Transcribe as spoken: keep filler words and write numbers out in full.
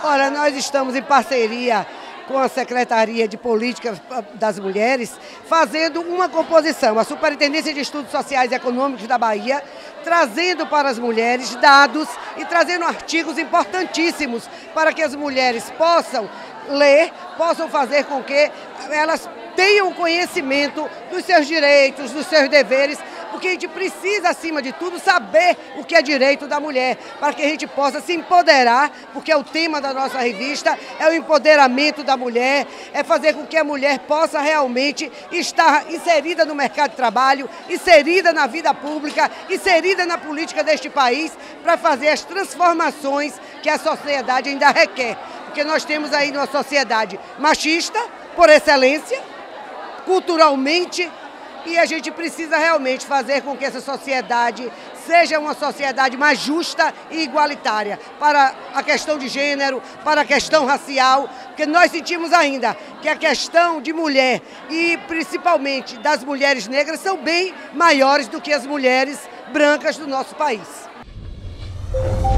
Olha, nós estamos em parceria com a Secretaria de Políticas das Mulheres, fazendo uma composição, a Superintendência de Estudos Sociais e Econômicos da Bahia, trazendo para as mulheres dados e trazendo artigos importantíssimos para que as mulheres possam ler, possam fazer com que elas tenham conhecimento dos seus direitos, dos seus deveres, porque a gente precisa, acima de tudo, saber o que é direito da mulher, para que a gente possa se empoderar, porque o tema da nossa revista é o empoderamento da mulher, é fazer com que a mulher possa realmente estar inserida no mercado de trabalho, inserida na vida pública, inserida na política deste país, para fazer as transformações que a sociedade ainda requer. Porque nós temos aí uma sociedade machista, por excelência, culturalmente, e a gente precisa realmente fazer com que essa sociedade seja uma sociedade mais justa e igualitária para a questão de gênero, para a questão racial, porque nós sentimos ainda que a questão de mulher e principalmente das mulheres negras são bem maiores do que as mulheres brancas do nosso país.